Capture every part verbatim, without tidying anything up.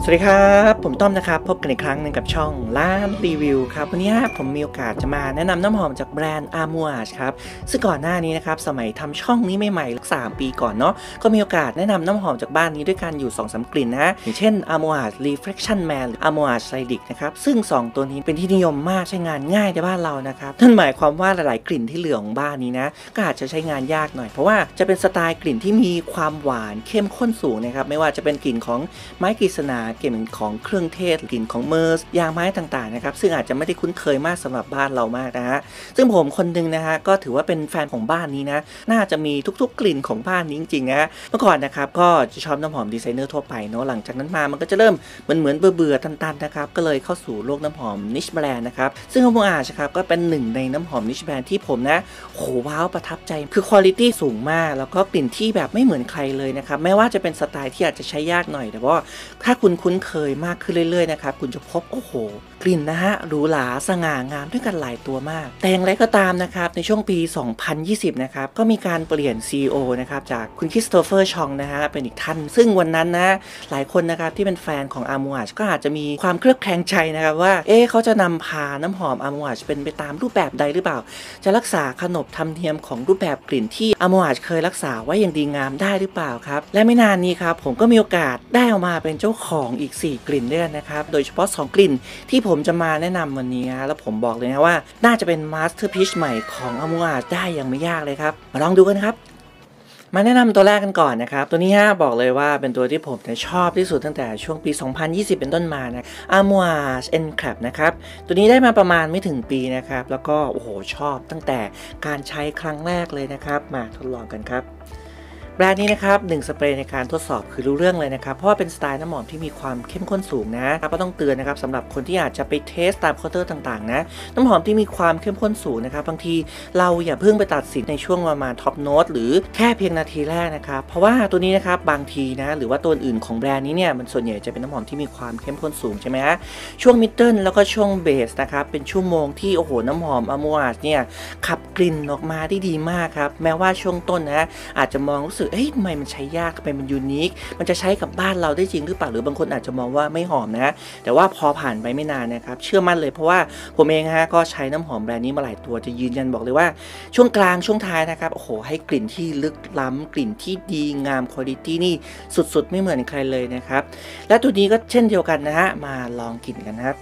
สวัสดีครับผมต้อมนะครับพบกันอีกครั้งหนึ่งกับช่องร้านรีวิวครับวันนี้ผมมีโอกาสจะมาแนะนำน้ำหอมจากแบรนด์ Amouage ครับซึ่งก่อนหน้านี้นะครับสมัยทำช่องนี้ใหม่ๆสามปีก่อนเนาะก็มีโอกาสแนะนำน้ำหอมจากบ้านนี้ด้วยกันอยู่ สองสาม กลิ่นนะอย่างเช่น Amouage Reflection Man หรือ Amouage Cydic นะครับซึ่งสองตัวนี้เป็นที่นิยมมากใช้งานง่ายในบ้านเรานะครับนั่นหมายความว่าหลายๆกลิ่นที่เหลือของบ้านนี้นะก็อาจจะใช้งานยากหน่อยเพราะว่าจะเป็นสไตล์กลิ่นที่มีความหวานเข้มข้นสูงนะครับไม่ว่าจะเป็นกลิ่นของไม้กฤษณากลิ่นของเครื่องเทศกลิ่นของเมอร์สยางไม้ต่างๆนะครับซึ่งอาจจะไม่ได้คุ้นเคยมากสำหรับบ้านเรามากนะฮะซึ่งผมคนนึงนะฮะก็ถือว่าเป็นแฟนของบ้านนี้นะน่าจะมีทุกๆกลิ่นของบ้านนี้จริงๆนะเมื่อก่อนนะครับก็จะชอบน้ำหอมดีไซเนอร์ทั่วไปเนาะหลังจากนั้นมามันก็จะเริ่มเหมือนเหมือนเบื่อๆตันๆนะครับก็เลยเข้าสู่โลกน้ำหอมนิชแบรนด์นะครับซึ่งAmouageครับก็เป็นหนึ่งในน้ำหอมนิชแบรนด์ที่ผมนะโหว้าวประทับใจคือคุณภาพสูงมากแล้วก็กลิ่นที่แบบไม่เหมือนใครเลยนะครับแม้ว่าจะเป็นสไตล์ที่อาจจะใช้ยากหน่อยแต่ว่าถ้าคุณคุ้นเคยมากขึ้นเรื่อยๆนะครับคุณจะพบโอ้โหกลิ่นนะฮะหรูหราสง่างามด้วยกันหลายตัวมากแต่อย่างไรก็ตามนะครับในช่วงปี สองพันยี่สิบ นะครับก็มีการเปลี่ยน ซี อี โอ นะครับจากคุณคริสโตเฟอร์ชองนะฮะเป็นอีกท่านซึ่งวันนั้นนะหลายคนนะครับที่เป็นแฟนของ Amouage ก็อาจจะมีความเคลือบแคลงใจนะครับว่าเอ๊ะเขาจะนำพาน้ำหอม Amouage เป็นไปตามรูปแบบใดหรือเปล่าจะรักษาขนบธรรมเนียมของรูปแบบกลิ่นที่ Amouage เคยรักษาไว้อย่างดีงามได้หรือเปล่าครับและไม่นานนี้ครับผมก็มีโอกาสได้ออกมาเป็นเจ้าของอีกสี่กลิ่นด้วยนะครับโดยเฉพาะสองกลิ่นที่ผมจะมาแนะนำวันนี้แล้วผมบอกเลยนะว่าน่าจะเป็นมาสเตอร์พีซใหม่ของ Amouage ได้อย่างไม่ยากเลยครับมาลองดูกันครับมาแนะนำตัวแรกกันก่อนนะครับตัวนี้ฮะบอกเลยว่าเป็นตัวที่ผมชอบที่สุดตั้งแต่ช่วงปี สองพันยี่สิบ เป็นต้นมานะ Amouage Encrap นะครับตัวนี้ได้มาประมาณไม่ถึงปีนะครับแล้วก็โอ้โหชอบตั้งแต่การใช้ครั้งแรกเลยนะครับมาทดลองกันครับแบรนด์นี้นะครับหนึ่งสเปรย์ในการทดสอบคือรู้เรื่องเลยนะครับเพราะว่าเป็นสไตล์น้ำหอมที่มีความเข้มข้นสูงนะก็ต้องเตือนนะครับสำหรับคนที่อาจจะไปเทสตามเคาน์เตอร์ต่างๆนะน้ำหอมที่มีความเข้มข้นสูงนะครับบางทีเราอย่าเพิ่งไปตัดสินในช่วงประมาณท็อปโน้ตหรือแค่เพียงนาทีแรกนะครับเพราะว่าตัวนี้นะครับบางทีนะหรือว่าตัวอื่นของแบรนด์นี้เนี่ยมันส่วนใหญ่จะเป็นน้ำหอมที่มีความเข้มข้นสูงใช่ไหมฮะช่วงมิดเดิลแล้วก็ช่วงเบสนะครับเป็นชั่วโมงที่โอ้โหน้ำหอม Amouage เนี่ยขับกลิ่นออกมาได้ดีมากครับแม้ว่าช่วงต้นนะอาจจะมองรู้สึกเอ้ยทำไมมันใช้ยากทำไมมันยูนิคมันจะใช้กับบ้านเราได้จริงหรือเปล่าหรือบางคนอาจจะมองว่าไม่หอมนะแต่ว่าพอผ่านไปไม่นานนะครับเชื่อมั่นเลยเพราะว่าผมเองฮะก็ใช้น้ำหอมแบรนด์นี้มาหลายตัวจะยืนยันบอกเลยว่าช่วงกลางช่วงท้ายนะครับโอ้โหให้กลิ่นที่ลึกล้ำกลิ่นที่ดีงามคุณภาพนี่สุดๆไม่เหมือนใครเลยนะครับและตัวนี้ก็เช่นเดียวกันนะฮะมาลองกลิ่นกันครับ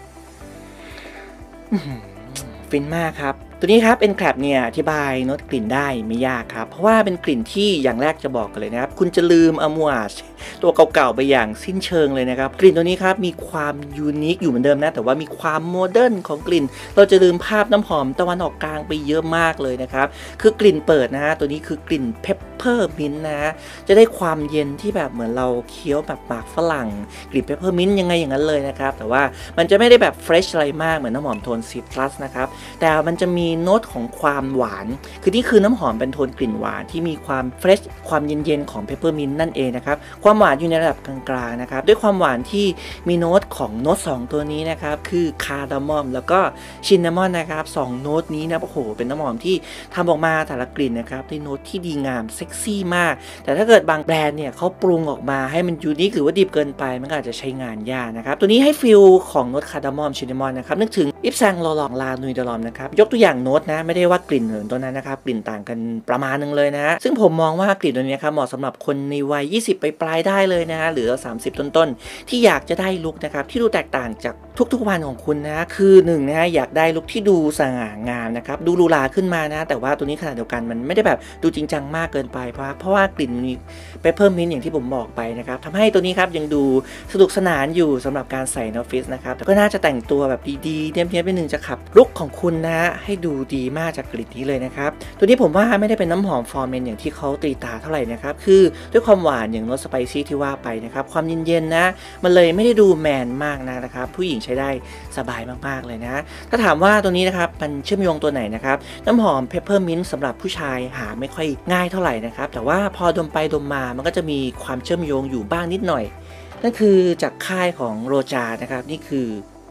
ฟินมากครับตัวนี้ครับ Encrap เนี่ยอธิบายโน้ตกลิ่นได้ไม่ยากครับเพราะว่าเป็นกลิ่นที่อย่างแรกจะบอกกันเลยนะครับคุณจะลืม Amouage ตัวเก่าๆไปอย่างสิ้นเชิงเลยนะครับกลิ่นตัวนี้ครับมีความยูนิคอยู่เหมือนเดิมนะแต่ว่ามีความโมเดิร์นของกลิ่นเราจะลืมภาพน้ำหอมตะวันออกกลางไปเยอะมากเลยนะครับคือกลิ่นเปิดนะฮะตัวนี้คือกลิ่นเพปเปอร์มินต์นะฮะจะได้ความเย็นที่แบบเหมือนเราเคี้ยวแบบปากฝรั่งกลิ่นเพปเปอร์มินต์ยังไงอย่างนั้นเลยนะครับแต่ว่ามันจะไม่ได้แบบเฟรชอะไรมากเหมือนน้ำหอมโทนซิตรัสนะครับแต่มันจะมีโน้ตของความหวานคือนี่คือน้ำหอมเป็นโทนกลิ่นหวานที่มีความเฟรชความเย็นๆของเพปเปอร์มินต์นั่นเองนะครับความหวานอยู่ในระดับกลางๆนะครับด้วยความหวานที่มีโน้ตของโน้ตสองตัวนี้นะครับคือคาร์ดามอมแล้วก็ชินนามอนนะครับสองโน้ตนี้นะโอ้โหเป็นน้ำหอมที่ทำออกมาแต่ละกลิ่นนะครับด้วยโน้ตที่ดีงามเซ็กซี่มากแต่ถ้าเกิดบางแบรนด์เนี่ยเขาปรุงออกมาให้มันยูนิคหรือว่าดิบเกินไปมันก็อาจจะใช้งานยากนะครับตัวนี้ให้ฟิลของโน้ตคาร์ดามอมชินนามอนนะครับนึกถึงอิฟซังลอลองลานุยเดลอมนะครับยกตัวอย่างโน้ตนะไม่ได้ว่ากลิ่นเหมือนตัวนั้นนะครับกลิ่นต่างกันประมาณนึงเลยนะซึ่งผมมองว่ากลิ่นตัวนี้ครับเหมาะสำหรับคนในวัยยี่สิบไปปลายได้เลยนะหรือสามสิบต้นๆที่อยากจะได้ลุคนะครับที่ดูแตกต่างจากทุกๆวันของคุณนะคือหนึ่งนะฮะอยากได้ลุคที่ดูสง่างามนะครับดูหรูหราขึ้นมานะแต่ว่าตัวนี้ขนาดเดียวกันมันไม่ได้แบบดูจริงจังมากเกินไปเพราะเพราะว่ากลิ่นมีเปเปอร์มินต์อย่างที่ผมบอกไปนะครับทำให้ตัวนี้ครับยังดูสนุกสนานอยู่สำหรับการใส่ในออฟฟิศนะครับแต่ก็น่าจะแต่งตัวแบบดีๆเนียบๆไปหนึ่งจะขับลุคของคุณนะให้ดูดีมากจากกลิ่นนี้เลยนะครับตัวนี้ผมว่าไม่ได้เป็นน้ำหอมฟอร์เมนอย่างที่เขาตีตาเท่าไหร่นะครับคือด้วยความหวานอย่างโน้ตสไปซี่ที่ว่าไปนะครับความเย็นๆนะมันเลยไม่ได้ดูแมนมากนะครับผู้หญิงใช้ได้สบายมากๆเลยนะถ้าถามว่าตัวนี้นะครับมันเชื่อมโยงตัวไหนนะครับน้ำหอมเพปเปอร์มินต์สำหรับผู้ชายหาไม่ค่อยง่ายเท่าไหร่นะครับแต่ว่าพอดมไปดมมามันก็จะมีความเชื่อมโยงอยู่บ้างนิดหน่อยนั่นคือจากค่ายของโรจานะครับนี่คือ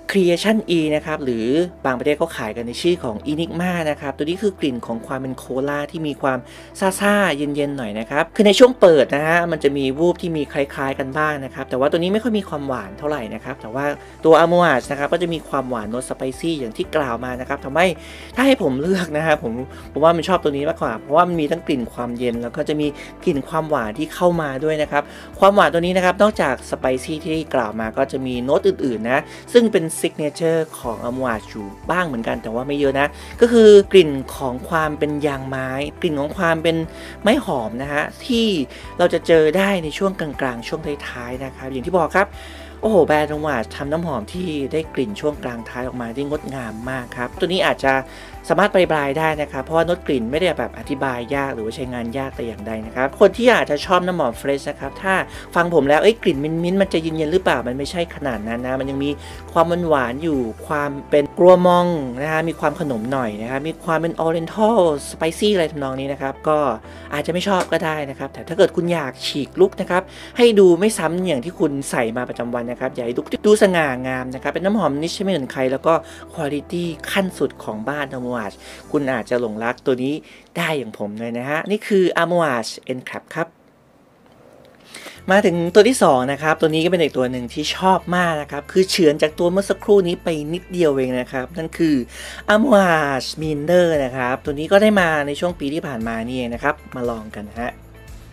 Creation E นะครับหรือบางประเทศก็ขายกันในชื่อของ Enigma นะครับตัวนี้คือกลิ่นของความเป็นโคลาที่มีความซ่าๆเย็นๆหน่อยนะครับคือในช่วงเปิดนะฮะมันจะมีวูบที่มีคล้ายๆกันบ้างนะครับแต่ว่าตัวนี้ไม่ค่อยมีความหวานเท่าไหร่นะครับแต่ว่าตัว Amouage นะครับก็จะมีความหวานโน้ตสไปซี่อย่างที่กล่าวมานะครับทำให้ถ้าให้ผมเลือกนะครับผมผมว่ามันชอบตัวนี้มากกว่าเพราะว่ามันมีทั้งกลิ่นความเย็นแล้วก็จะมีกลิ่นความหวานที่เข้ามาด้วยนะครับความหวานตัวนี้นะครับนอกจากสไปซี่ที่กล่าวมาก็จะมีโน้ตอื่นๆนะซึ่งเป็นซิกเนเจอร์ของ Amouage อยู่บ้างเหมือนกันแต่ว่าไม่เยอะนะก็คือกลิ่นของความเป็นยางไม้กลิ่นของความเป็นไม้หอมนะฮะที่เราจะเจอได้ในช่วงกลางๆช่วงท้ายๆนะครับอย่างที่บอกครับโอ้โหแบรนด์ Amouage ทำน้ำหอมที่ได้กลิ่นช่วงกลางท้ายออกมาได้งดงามมากครับตัวนี้อาจจะสามารถปลายๆได้นะครับเพราะว่าโน้ตกลิ่นไม่ได้แบบอธิบายยากหรือว่าใช้งานยากแต่อย่างใดนะครับคนที่อาจจะชอบน้ำหอมเฟรชนะครับถ้าฟังผมแล้วเอ้ยกลิ่นมิ้นท์มันจะเย็นๆหรือเปล่ามันไม่ใช่ขนาดนั้นนะมันยังมีความหวานๆอยู่ความเป็นกลัวมองนะฮะมีความขนมหน่อยนะครับมีความเป็นออเรนทัลสไปซี่อะไรทำนองนี้นะครับก็อาจจะไม่ชอบก็ได้นะครับแต่ถ้าเกิดคุณอยากฉีกลุคนะครับให้ดูไม่ซ้ำอย่างที่คุณใส่มาประจำวันนะครับอยากให้ลุคดูสง่างามนะครับเป็นน้ำหอมนิชไม่เหมือนใครแล้วก็คุณภาพขั้นสุดของบ้าน Amouage คุณอาจจะหลงรักตัวนี้ได้อย่างผมเลยนะฮะนี่คือ Amouage Encap ครับมาถึงตัวที่สองนะครับตัวนี้ก็เป็นอีกตัวหนึ่งที่ชอบมากนะครับคือเฉือนจากตัวเมื่อสักครู่นี้ไปนิดเดียวเองนะครับนั่นคือ Amouage Minder นะครับตัวนี้ก็ได้มาในช่วงปีที่ผ่านมานี่เองนะครับมาลองกันนะฮะ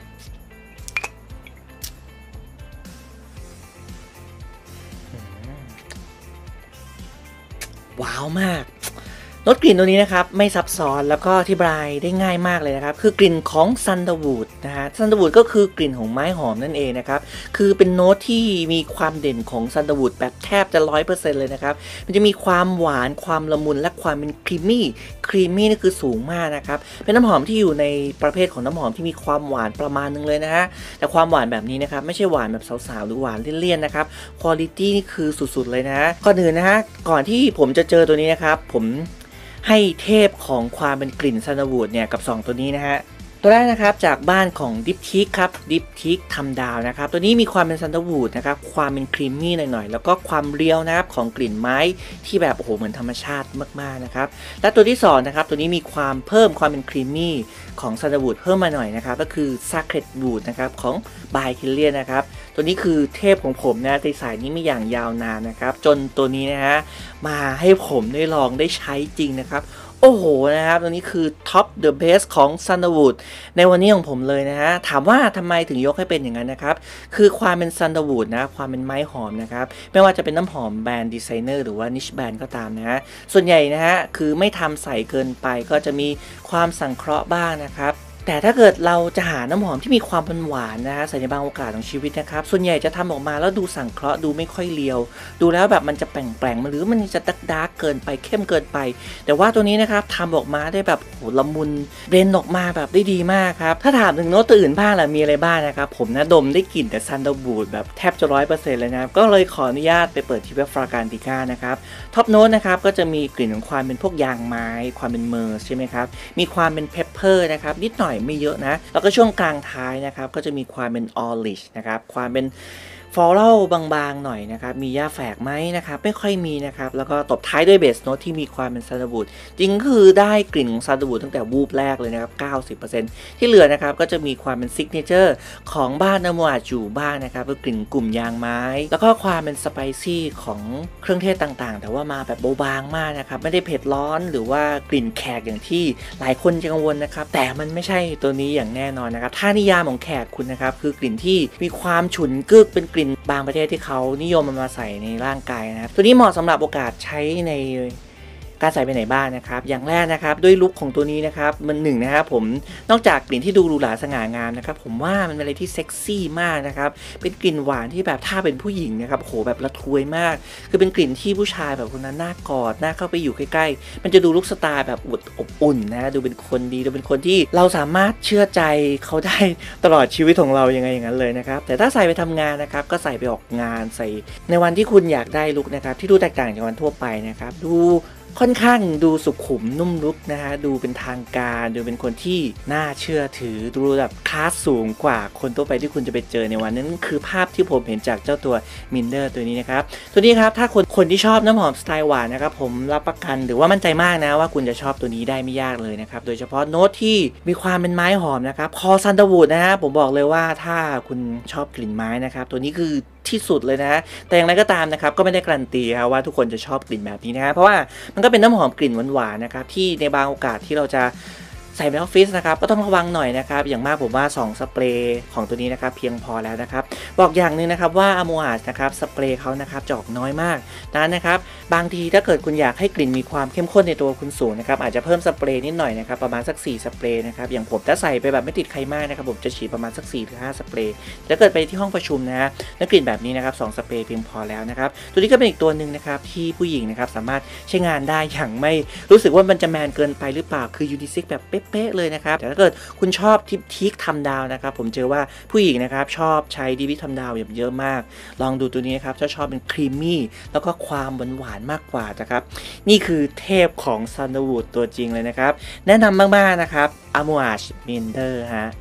ว้าวมากรสกลิ่นตัวนี้นะครับไม่ซับซ้อนแล้วก็อธิบายได้ง่ายมากเลยนะครับคือกลิ่นของซันเดอร์วูดนะฮะซันเดอร์วูดก็คือกลิ่นของไม้หอมนั่นเองนะครับคือเป็นโน้ตที่มีความเด่นของซันเดอร์วูดแบบแทบจะ ร้อยเปอร์เซ็นต์ เลยนะครับมันจะมีความหวานความละมุนและความเป็นครีมมี่ครีมมี่นี่คือสูงมากนะครับเป็นน้ำหอมที่อยู่ในประเภทของน้ำหอมที่มีความหวานประมาณนึงเลยนะฮะแต่ความหวานแบบนี้นะครับไม่ใช่หวานแบบสาวๆหรือหวานเลี่ยนๆนะครับคุณภาพนี่คือสุดๆเลยนะฮะก่อนอื่นนะฮะก่อนที่ผมจะเจอตัวนี้นะครับผมให้เทพของความเป็นกลิ่นซันเดอร์วูดเนี่ยกับสองตัวนี้นะฮะตัวแรกนะครับจากบ้านของดิปทิกครับดิปทิกทำดาวนะครับตัวนี้มีความเป็นซันเดอร์วูดนะครับความเป็นครีมมี่หน่อยๆแล้วก็ความเรียวนะครับของกลิ่นไม้ที่แบบโอ้โหเหมือนธรรมชาติมากๆนะครับและตัวที่สองนะครับตัวนี้มีความเพิ่มความเป็นครีมมี่ของซันเดอร์วูดเพิ่มมาหน่อยนะครับก็คือซาเครตวูดนะครับของบายคิลเลียนนะครับตัวนี้คือเทพของผมนะในสายนี้มีอย่างยาวนานนะครับจนตัวนี้นะฮะมาให้ผมได้ลองได้ใช้จริงนะครับโอ้โหนะครับตัวนี้คือท็อปเดอะเบสของซันเดอร์วูดในวันนี้ของผมเลยนะฮะถามว่าทำไมถึงยกให้เป็นอย่างนั้นนะครับคือความเป็นซันเดอร์วูดนะความเป็นไม้หอมนะครับไม่ว่าจะเป็นน้ำหอมแบรนด์ดีไซเนอร์หรือว่านิชแบรนด์ก็ตามนะฮะส่วนใหญ่นะฮะคือไม่ทำใส่เกินไปก็จะมีความสังเคราะห์บ้างนะครับแต่ถ้าเกิดเราจะหาน้ำหอมที่มีความหวานนะฮะใส่ในบางโอกาสของชีวิตนะครับส่วนใหญ่จะทำออกมาแล้วดูสังเคราะห์ดูไม่ค่อยเลียวดูแล้วแบบมันจะแปลงๆหรือมันจะดักดาร์กเกินไปเข้มเกินไปแต่ว่าตัวนี้นะครับทำออกมาได้แบบโหละมุนเบรนออกมาแบบได้ดีมากครับถ้าถามถึงโน้ตอื่นบ้างล่ะมีอะไรบ้างนะครับผมนะดมได้กลิ่นแต่ซันเดอร์วูดแบบแทบจะร้อยเปอร์เซ็นต์เลยนะครับก็เลยขออนุญาตไปเปิดที่เว็บฟราการติก้านะครับท็อปโน้ตนะครับก็จะมีกลิ่นของความเป็นพวกยางไม้ความเป็นเมอร์ใช่ไหมครับมีความเป็นเพปเปอร์นะครับนิดหน่อยไม่เยอะนะแล้วก็ช่วงกลางท้ายนะครับก็จะมีความเป็นออริชนะครับความเป็นฟลอรัลบางๆหน่อยนะครับมีหญ้าแฝกไหมนะครับไม่ค่อยมีนะครับแล้วก็ตบท้ายด้วยเบสโน้ตที่มีความเป็นซันเดอร์วูดจริงคือได้กลิ่นของซันเดอร์วูดตั้งแต่วูบแรกเลยนะครับ เก้าสิบเปอร์เซ็นต์ ที่เหลือนะครับก็จะมีความเป็นซิกเนเจอร์ของบ้าน Amouage อยู่บ้างนะครับคือกลิ่นกลุ่มยางไม้แล้วก็ความเป็นสไปซี่ของเครื่องเทศต่างๆแต่ว่ามาแบบเบาบางมากนะครับไม่ได้เผ็ดร้อนหรือว่ากลิ่นแขกอย่างที่หลายคนจะกังวลนะครับแต่มันไม่ใช่ตัวนี้อย่างแน่นอนนะครับถ้านิยามของแขกคุณนะครับคือกลิ่นที่มีความฉุนกึกเป็นกลิ่นบางประเทศที่เขานิยมมันมาใส่ในร่างกายนะครับตัวนี้เหมาะสำหรับโอกาสใช้ในการใส่ไปไหนบ้างนะครับอย่างแรกนะครับด้วยลุคของตัวนี้นะครับมันหนึ่งนะครับผมนอกจากกลิ่นที่ดูหรูหราสง่างามนะครับผมว่ามันเป็นอะไรที่เซ็กซี่มากนะครับเป็นกลิ่นหวานที่แบบถ้าเป็นผู้หญิงนะครับโหแบบระทวยมากคือเป็นกลิ่นที่ผู้ชายแบบคนนั้นน่ากอดน่าเข้าไปอยู่ใกล้ๆมันจะดูลุคสไตล์แบบอบอุ่นนะดูเป็นคนดีดูเป็นคนที่เราสามารถเชื่อใจเขาได้ตลอดชีวิตของเรายังไงอย่างนั้นเลยนะครับแต่ถ้าใส่ไปทำงานนะครับก็ใส่ไปออกงานใส่ในวันที่คุณอยากได้ลุคนะครับที่ดูแตกต่างจากวันทั่วไปนะครับดูค่อนข้างดูสุขุมนุ่มลุกนะฮะดูเป็นทางการดูเป็นคนที่น่าเชื่อถือดูแบบคลาสสูงกว่าคนทั่วไปที่คุณจะไปเจอในวันนั้นคือภาพที่ผมเห็นจากเจ้าตัวมินเดอร์ตัวนี้นะครับตัวนี้ครับถ้าคนคนที่ชอบน้ำหอมสไตล์หวานนะครับผมรับประกันหรือว่ามั่นใจมากนะว่าคุณจะชอบตัวนี้ได้ไม่ยากเลยนะครับโดยเฉพาะโน้ตที่มีความเป็นไม้หอมนะครับคอซันเดอร์วูดนะฮะผมบอกเลยว่าถ้าคุณชอบกลิ่นไม้นะครับตัวนี้คือที่สุดเลยนะแต่อย่างไรก็ตามนะครับก็ไม่ได้การันตีครับว่าทุกคนจะชอบกลิ่นแบบนี้นะเพราะว่ามันก็เป็นน้ำหอมกลิ่นหวานๆนะครับที่ในบางโอกาสที่เราจะใส่ในออฟฟิศนะครับก็ต้องระวังหน่อยนะครับอย่างมากผมว่าสองสเปรย์ของตัวนี้นะครับเพียงพอแล้วนะครับบอกอย่างนึงนะครับว่าอ มูอาจนะครับสเปรย์เขานะครับจะออกน้อยมากนั้นนะครับบางทีถ้าเกิดคุณอยากให้กลิ่นมีความเข้มข้นในตัวคุณสูงนะครับอาจจะเพิ่มสเปรย์นิดหน่อยนะครับประมาณสักสี่สเปรย์นะครับอย่างผมถ้าใส่ไปแบบไม่ติดใครมากนะครับผมจะฉีดประมาณสักสี่ถึงห้าสเปรย์ถ้าเกิดไปที่ห้องประชุมนะแล้วกลิ่นแบบนี้นะครับสองสเปรย์เพียงพอแล้วนะครับตัวนี้ก็เป็นอีกตัวหนึ่งนะครับที่ผู้หญิงนะครับสามารถใช้งานได้อย่างไม่รู้สึกว่ามันจะแมนเกินไปหรือเปล่าคือยูนิเซ็กแบบเป๊ะๆเลยนะครับแต่ถ้าเกิดคุณชอบทิปทิกทำดาวนะครับผมเจอว่าผู้หญิงนะครับชอบใช้ดีวิทำดาวแบบเยอะมากลองดูตัวนี้นะครับจะชอบเป็นครีมมี่แล้วก็ความหวานหวานมากกว่านะครับนี่คือเทพของซันเดอร์วูดตัวจริงเลยนะครับแนะนำมากๆนะครับอามูอาชมินเดอร์ฮะ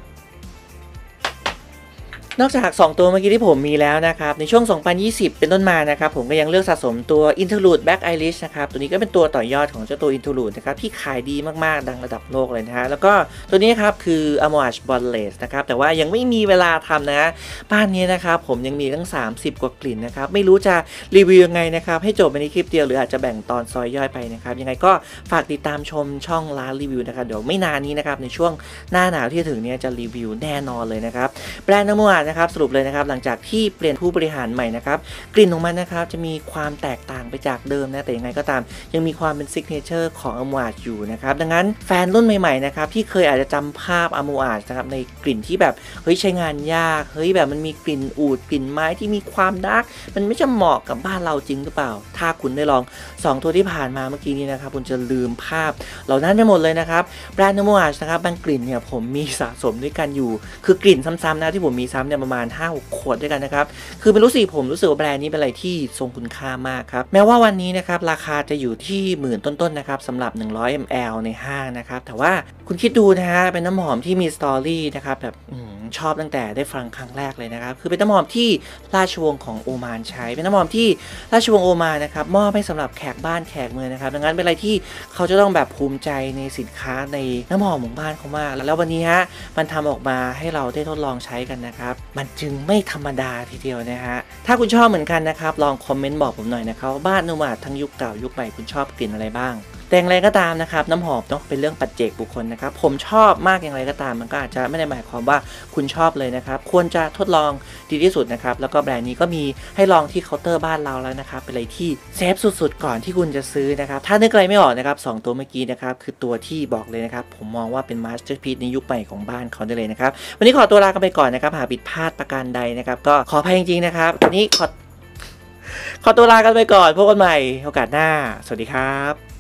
นอกจากสองตัวเมื่อกี้ที่ผมมีแล้วนะครับในช่วงสองพันยี่สิบเป็นต้นมานะครับผมก็ยังเลือกสะสมตัว Interlude Black Irish นะครับตัวนี้ก็เป็นตัวต่อยอดของเจ้าตัว Interlude นะครับที่ขายดีมากๆดังระดับโลกเลยนะฮะแล้วก็ตัวนี้ครับคือ Amouage Bondless นะครับแต่ว่ายังไม่มีเวลาทำนะบ้านนี้นะครับผมยังมีตั้งสามสิบกว่ากลิ่นนะครับไม่รู้จะรีวิวยังไงนะครับให้จบในคลิปเดียวหรืออาจจะแบ่งตอนซอยย่อยไปนะครับยังไงก็ฝากติดตามชมช่องร้านรีวิวนะครับเดี๋ยวไม่นานนี้นะครับในช่วงหน้าหนาวที่ถึงนี้จะรีวิวแน่นอนเลยนะครับแบรนด์ Amouage นะครับสรุปเลยนะครับหลังจากที่เปลี่ยนผู้บริหารใหม่นะครับกลิ่นของมันนะครับจะมีความแตกต่างไปจากเดิมนะแต่ยังไงก็ตามยังมีความเป็นซิกเนเจอร์ของ Amouage อยู่นะครับดังนั้นแฟนรุ่นใหม่ๆนะครับที่เคยอาจจะจำภาพ Amouage นะครับในกลิ่นที่แบบเฮ้ยใช้งานยากเฮ้ยแบบมันมีกลิ่นอูฐกลิ่นไม้ที่มีความดาร์กมันไม่จะเหมาะกับบ้านเราจริงหรือเปล่าถ้าคุณได้ลองสองตัวที่ผ่านมาเมื่อกี้นี้นะครับคุณจะลืมภาพเหล่านั้นไปหมดเลยนะครับแบรนด์ Amouage นะครับบางกลิ่นเนี่ยผมมีสะสมด้วยกันอยู่คือกลิ่นซ้ำๆนะที่ผมมีซ้ำเนี่ยประมาณห้าหกขวดด้วยกันนะครับคือไม่รู้สิผมรู้สึกว่าแบรนด์นี้เป็นอะไรที่ทรงคุณค่ามากครับแม้ว่าวันนี้นะครับราคาจะอยู่ที่หมื่นต้นๆนะครับสำหรับหนึ่งร้อยมิลลิลิตร ในห้างนะครับแต่ว่าคุณคิดดูนะฮะเป็นน้ำหอมที่มีสตอรี่นะครับแบบชอบตั้งแต่ได้ฟังครั้งแรกเลยนะครับคือเป็นน้ำหอมที่ราชวงศ์ของโอมานใช้เป็นน้ำหอมที่ราชวงศ์โอมานนะครับมอบให้สำหรับแขกบ้านแขกเมืองนะครับดังนั้นเป็นอะไรที่เขาจะต้องแบบภูมิใจในสินค้าในน้ำหอมของบ้านเขามากแล้ววันนี้ฮะมันทำออกมาให้เราได้ทดลองใช้กันนะครับมันจึงไม่ธรรมดาทีเดียวนะฮะถ้าคุณชอบเหมือนกันนะครับลองคอมเมนต์บอกผมหน่อยนะครับบ้านAmouageทั้งยุคเก่ายุคใหม่คุณชอบกลิ่นอะไรบ้างแต่อย่างไรก็ตามนะครับน้ำหอมต้องเป็นเรื่องปัจเจกบุคคลนะครับผมชอบมากอย่างไรก็ตามมันก็อาจจะไม่ได้หมายความว่าคุณชอบเลยนะครับควรจะทดลองดีที่สุดนะครับแล้วก็แบรนด์นี้ก็มีให้ลองที่เคาน์เตอร์บ้านเราแล้วนะครับเป็นอะไรที่เซฟสุดๆก่อนที่คุณจะซื้อนะครับถ้านึกอะไรไม่ออกนะครับสองตัวเมื่อกี้นะครับคือตัวที่บอกเลยนะครับผมมองว่าเป็นมาสเตอร์พีซในยุคใหม่ของบ้านเขาได้เลยนะครับวันนี้ขอตัวลากันไปก่อนนะครับหากผิดพลาดประการใดนะครับก็ขออภัยจริงๆนะครับวันนี้ขอขอตัวลากันไปก่อนพบกันใหม่โอกาสหน้าสวัสดีครับ